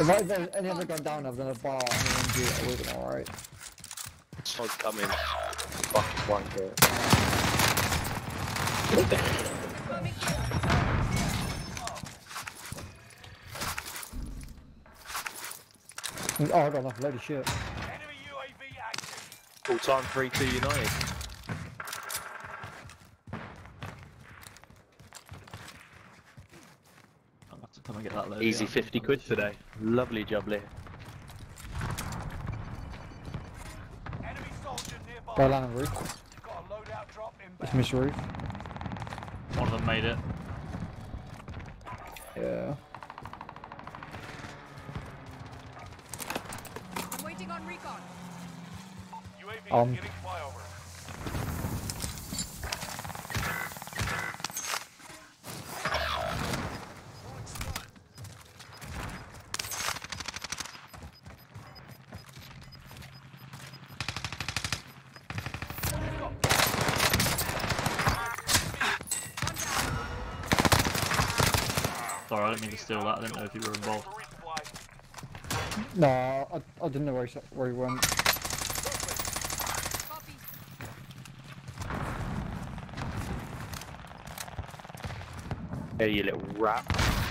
If there's any other gone down other than a bar and an MG, it would have been alright. Someone's coming. Fucking one girl. Oh, I got enough load of shit. Enemy UAV active. All-time 3-2 United. I'll have to come and get that load. Easy 50 quid today. Lovely jubbly. Enemy soldier nearby. Go land on the roof. You've got a loadout drop It's inbound. miss roof. One of them made it. Yeah. I'm waiting on recon. UAV getting flyover. Sorry, I didn't mean to steal that. I didn't know if you were involved. No, I didn't know where he went. Copy. Hey, you little rat.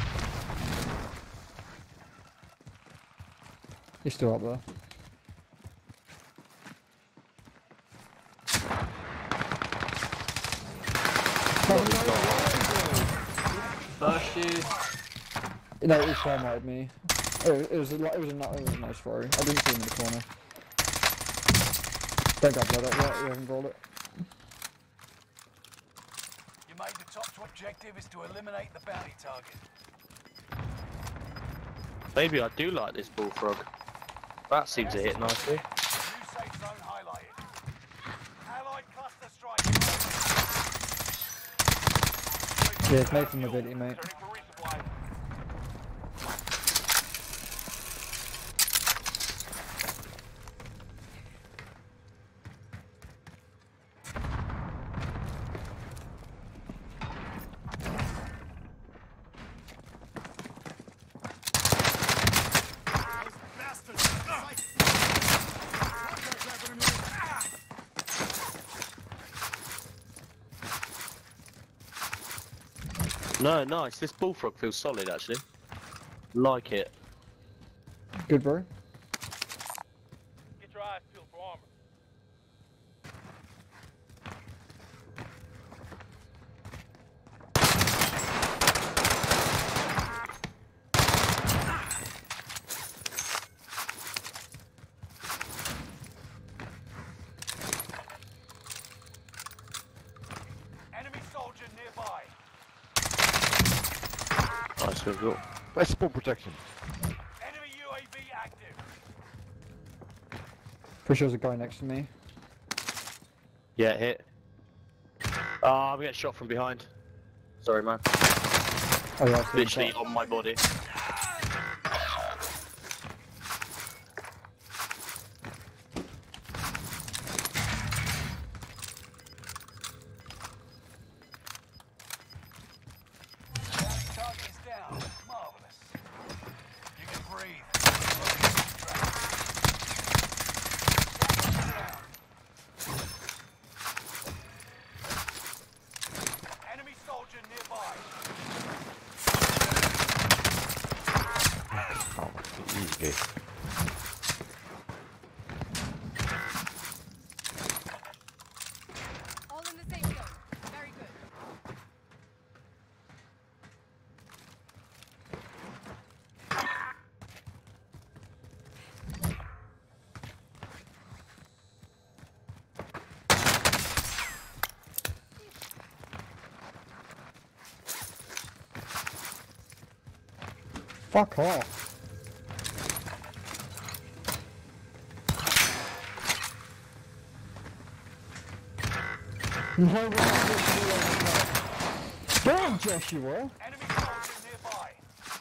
He's still up there. First you. No, it was thermite me. It was a nice throw. I didn't see him in the corner. Don't got blood up yet, we haven't rolled it. You made the top objective is to eliminate the bounty target. Maybe I do like this bullfrog. That seems to hit nicely. New safe zone highlighted. Allied cluster strike. Yeah, it's made from mobility, mate. Turning for resupply. No, nice. This bullfrog feels solid, actually. Like it. Good, bro. Get your eyes peeled for armor. Enemy soldier nearby. Nice visual. That's spawn protection. Enemy UAV active. Pretty sure there's a guy next to me. Yeah, hit. Ah, I'm getting shot from behind. Sorry, man. Oh yeah, I see him. Literally on my body. Target is down. Marvelous. You can breathe. Enemy soldier nearby. Oh, easy. All in the same zone. Very good. Fuck off. No way. Damn, Joshua. Enemy soldier nearby.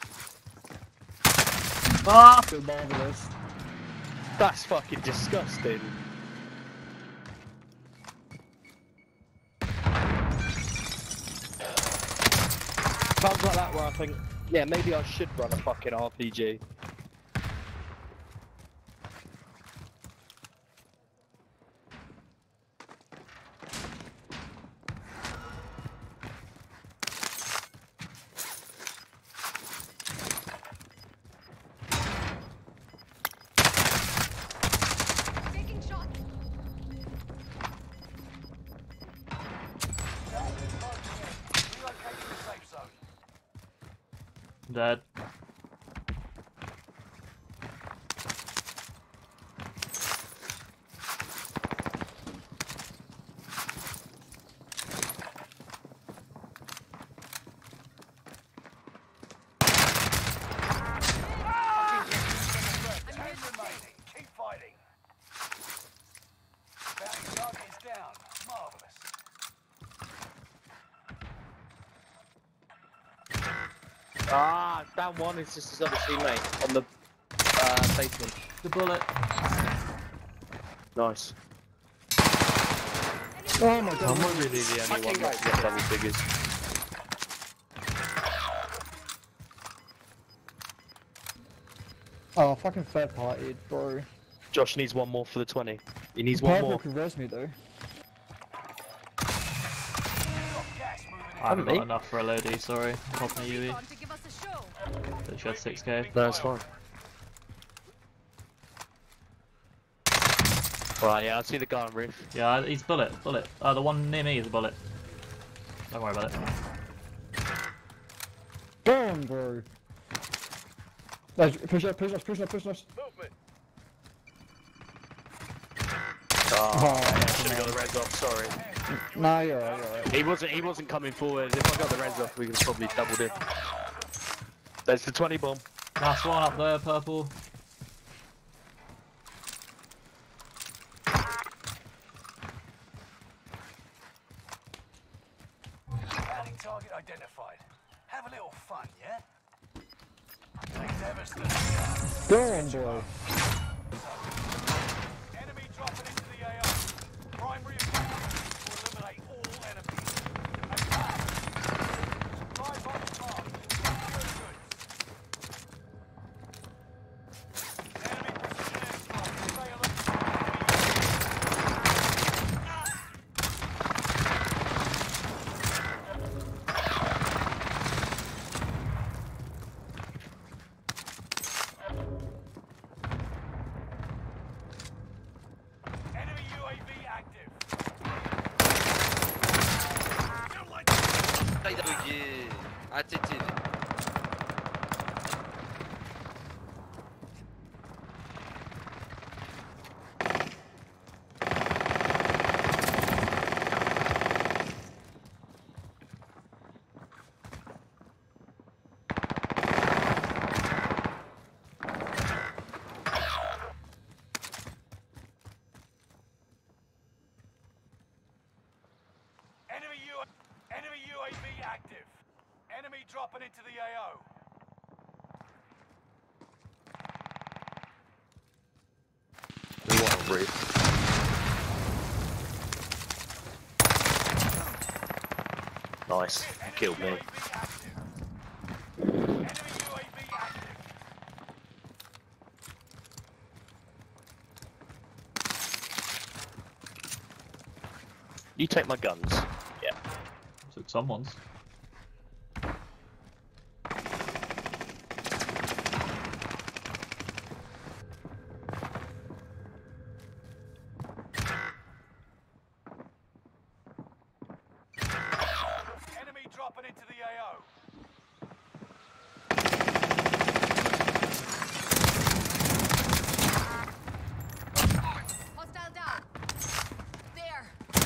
Ah! Good, marvelous. That's fucking disgusting. Times like that where I think, yeah, maybe I should run a fucking RPG. Dead. Keep fighting. Bounty target is down. Marvelous. Ah, down one is just his other teammate on the basement. The bullet. Nice. Oh my I'm god. not really the only one not to get double figures. Oh, fucking third party, bro. Josh needs one more for the 20. He needs one Purple more. could res me though. Gas moving in. I haven't got me? enough for a loadie, sorry. I'm popping a UE. Recon to give us a show. But she had 6k. No, that's fine. Right, yeah, I see the guy on roof. Yeah, he's bullet. The one near me is a bullet. Don't worry about it. Damn, bro. Guys, push us. Movement. Oh, I should have got the res off, sorry. Nah, you're alright. He wasn't coming forward. If I got the res off, we could have probably doubled it. There's the 20 bomb. Last one up there, purple. Bounty target identified. Have a little fun, yeah? They never stood still. Damn, bro. Enemy dropping into the AO. Primary objective to eliminate all enemies. Attack. Supply box marked. Secure goods. Enemy precision airstrike. Stay alert. Enemy UAV active. Enemy UAV active. Enemy dropping into the AO. We want a roof. Nice. You killed me. UAV active. Enemy UAV active. You take my guns. Yeah. Took someone's. Enemy dropping into the AO. Hostile down. There.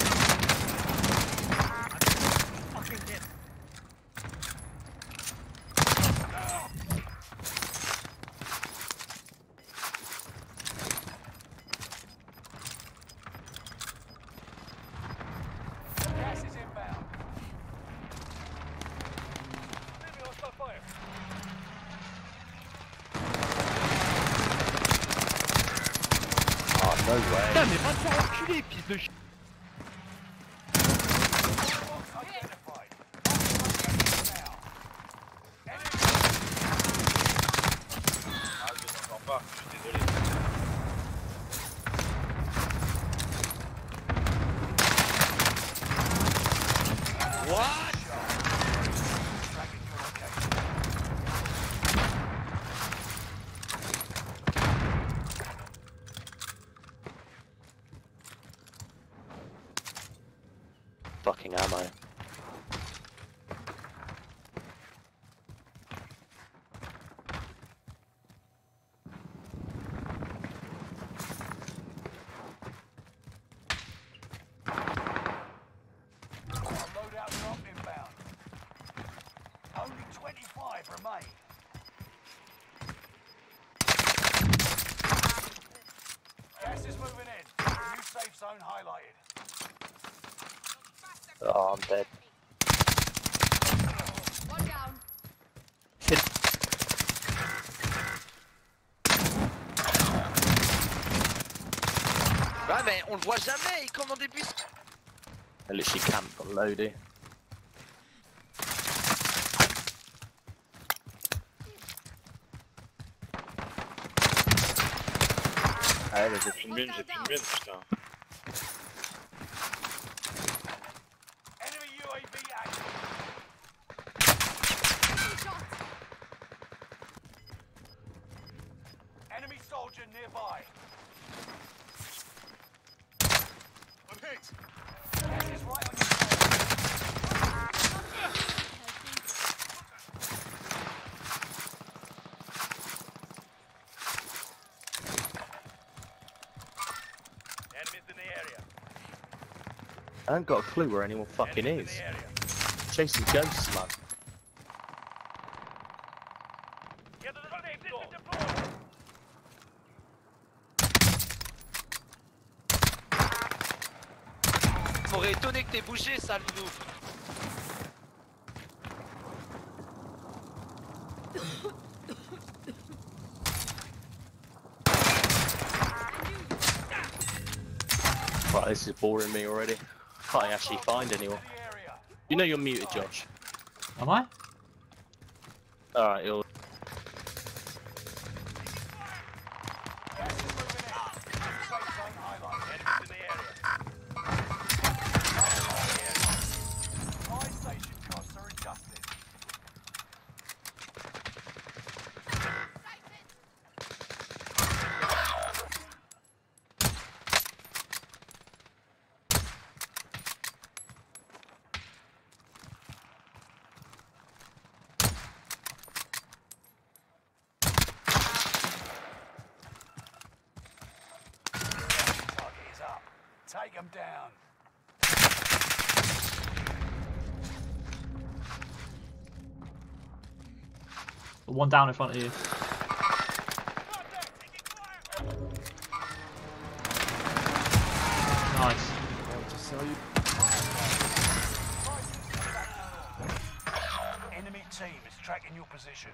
Gas is inbound. Enemy hostile fire. Oh, no way. Putain, mais va te faire enculer, fils de ch... Box identified. Now. Enemy Je n'entends pas, je suis désolé. What? tracking your location. Fucking ammo. safe zone highlighted. Oh, I'm dead. One down. Ouais, mais on le voit jamais, il commande des bus. I literally camped on Lodi. Ah, there's a J'ai une mine, putain. Enemy UAV active. Shot. Enemy soldier nearby. I'm hit. Gas is right on your Enemies in the area. I haven't got a clue where anyone fucking Enemies is. in the area. Chasing ghosts, man. Get to the safe zone. Deployed. M'aurait étonné que t'aies bougé, sale nous. Right, this is boring me already. Can't actually find anyone. The area. You know you're muted, Josh. Am I? Alright, you're... Gas is moving in. Safe zone highlighted. Enemies in the area. Fire station costs are adjusted. Target is up. Take them down. One down in front of you. Nice. Enemy team is tracking your position.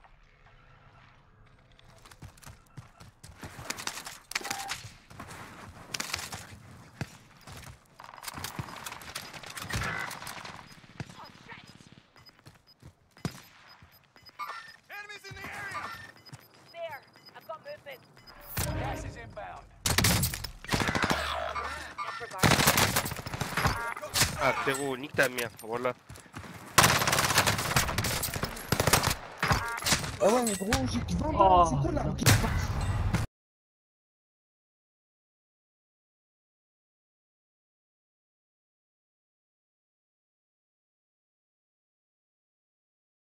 Enemies in the area! There. I've got movement. Gas is inbound. Ah, frérot, nique ta mère, voilà. Ah ouais, mais gros, j'ai 20 balles, Oh, c'est quoi là? non. Ok,